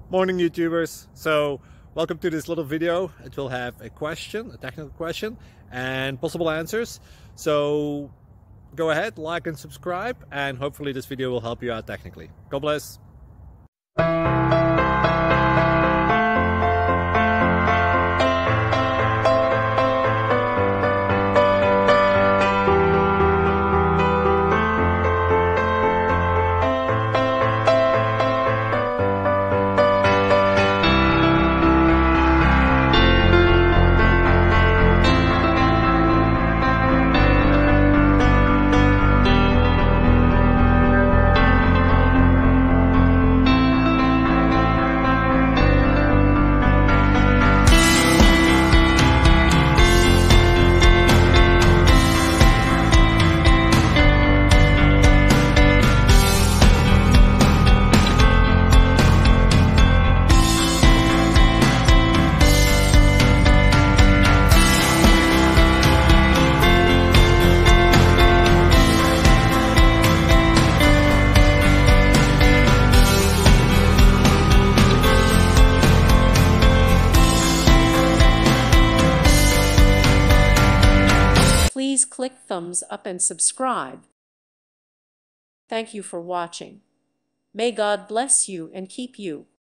Morning YouTubers. So welcome to this little video. It will have a question, a technical question, and possible answers. So go ahead, like and subscribe, and hopefully this video will help you out technically. God bless. Please click thumbs up and subscribe. Thank you for watching. May God bless you and keep you.